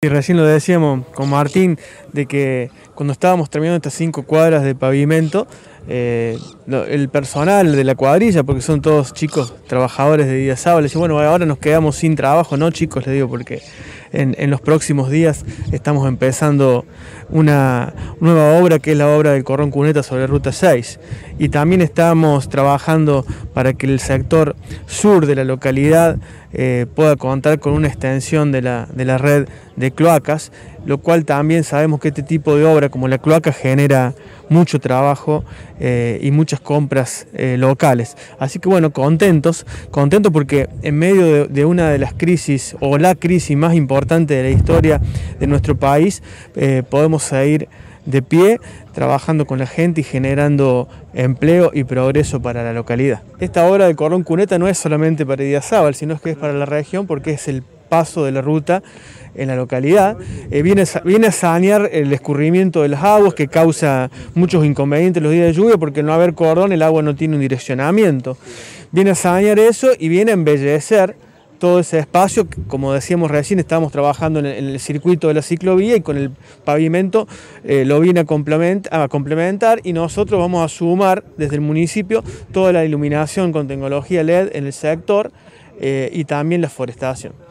Y recién lo decíamos con Martín, de que cuando estábamos terminando estas 5 cuadras de pavimento, el personal de la cuadrilla, porque son todos chicos trabajadores de día sábado, le decía, bueno, ahora nos quedamos sin trabajo, no chicos, les digo, porque en los próximos días estamos empezando una nueva obra que es la obra del Cordón Cuneta sobre Ruta 6, y también estamos trabajando para que el sector sur de la localidad pueda contar con una extensión de la red de cloacas, lo cual también sabemos que este tipo de obra como la cloaca genera mucho trabajo y muchas compras locales. Así que bueno, contentos porque en medio de una de las crisis o la crisis más importante de la historia de nuestro país, podemos seguir de pie, trabajando con la gente y generando empleo y progreso para la localidad. Esta obra del Cordón Cuneta no es solamente para Idiazábal, sino que es para la región porque es el paso de la ruta en la localidad. Viene a sanear el escurrimiento de las aguas que causa muchos inconvenientes los días de lluvia, porque al no haber cordón el agua no tiene un direccionamiento. Viene a sanear eso y viene a embellecer todo ese espacio. Como decíamos recién, estábamos trabajando en el circuito de la ciclovía y con el pavimento lo viene a complementar, y nosotros vamos a sumar desde el municipio toda la iluminación con tecnología LED en el sector y también la forestación.